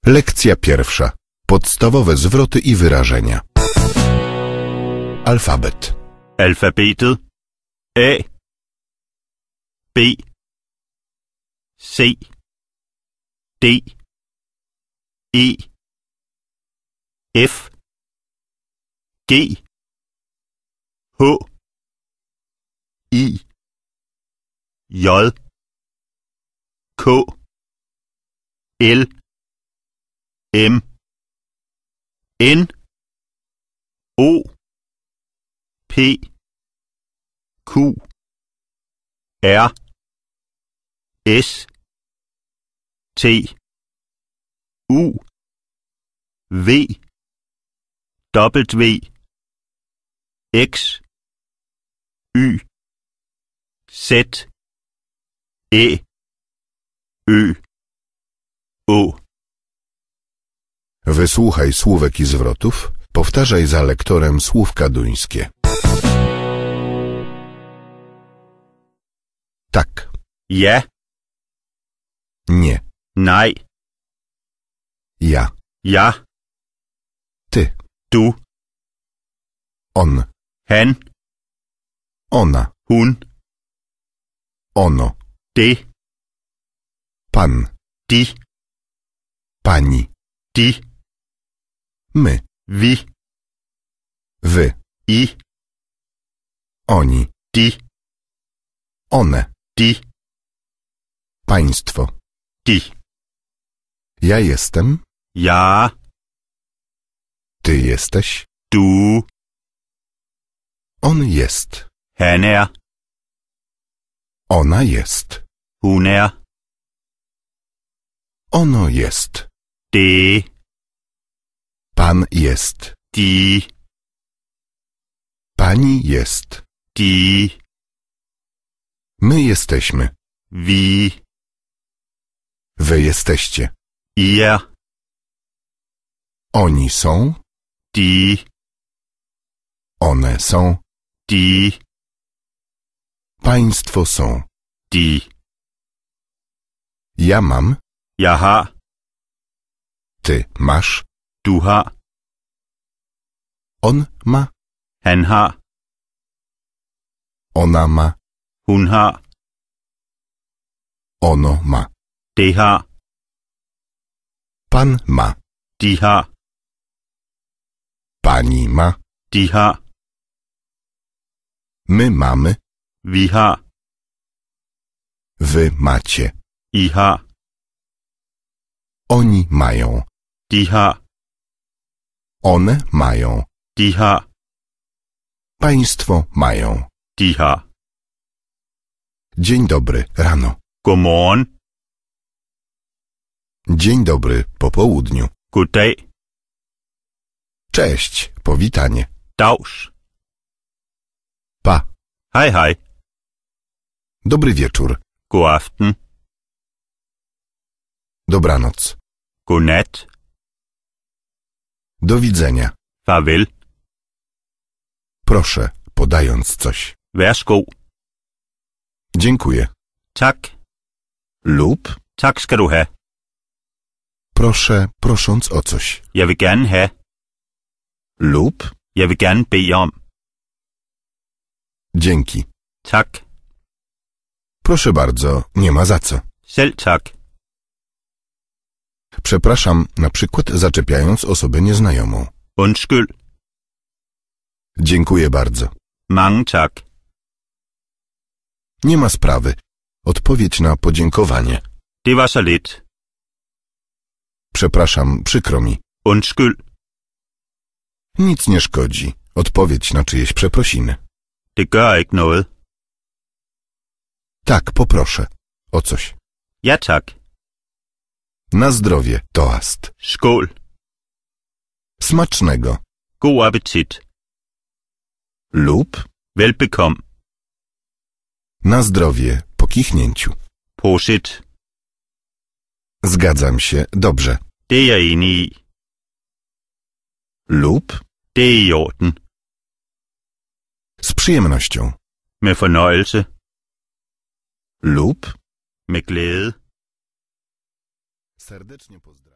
Lekcja pierwsza. Podstawowe zwroty i wyrażenia. Alfabet. Alfabetet. A, B, C, D, E, F, G, H, I, J, K, L, M, N, O, P, Q, R, S, T, U, V, W, X, Y, Z, E, Ø, Å. Wysłuchaj słówek i zwrotów. Powtarzaj za lektorem słówka duńskie. Tak. Ja. Nie. Nej. Ja. Ja. Ty. Du. On. Han. Ona. Hun. Ono. Det. Pan. De. Pani. De. My. Vi. Wy. I. Oni. De. One. De. Państwo. De. Ja jestem. Ja. Ty jesteś. Du. On jest. Han er. Ona jest. Hun er. Ono jest. Det. Pan jest. De. Pani jest. De. My jesteśmy. Vi. Wy jesteście. I er. Oni są. De. One są. De. Państwo są. De. Ja mam. Jeg har. Ty masz. Du har. On ma. Han har. Ona ma. Hun har. Ono ma. Det har. Pan ma. De har. Pani ma. De har. My mamy. Vi har. Wy macie. I har. Oni mają. De har. One mają. De har. Państwo mają. De har. Dzień dobry rano. Godmorgen. Dzień dobry po południu. Goddag. Cześć, powitanie. Dags. Pa. Hej hej. Dobry wieczór. God aften. Dobranoc. God nat. Do widzenia. Farvel. Proszę, podając coś. Værsgo. Dziękuję. Tak. Lub. Tak skal du have. Proszę, prosząc o coś. Jeg vil gerne have. Lub. Jeg vil gerne bede om. Dzięki. Tak. Proszę bardzo, nie ma za co. Selv tak. Przepraszam, na przykład zaczepiając osobę nieznajomą. Undskyld. Dziękuję bardzo. Mange tak. Nie ma sprawy. Odpowiedź na podziękowanie. Det var så lidt. Przepraszam, przykro mi. Undskyld. Nic nie szkodzi. Odpowiedź na czyjeś przeprosiny. Det gør ikke noget. Tak, poproszę. O coś. Ja tak. Na zdrowie, toast. Skål. Smacznego. God appetit. Lub. Velbekomme. Na zdrowie, po kichnięciu. Prosit. Zgadzam się, dobrze. Det er jeg enig i. Lub. Det er i orden. Z przyjemnością. Med fornøjelse. Lub. Med glæde. Serdecznie pozdrawiam.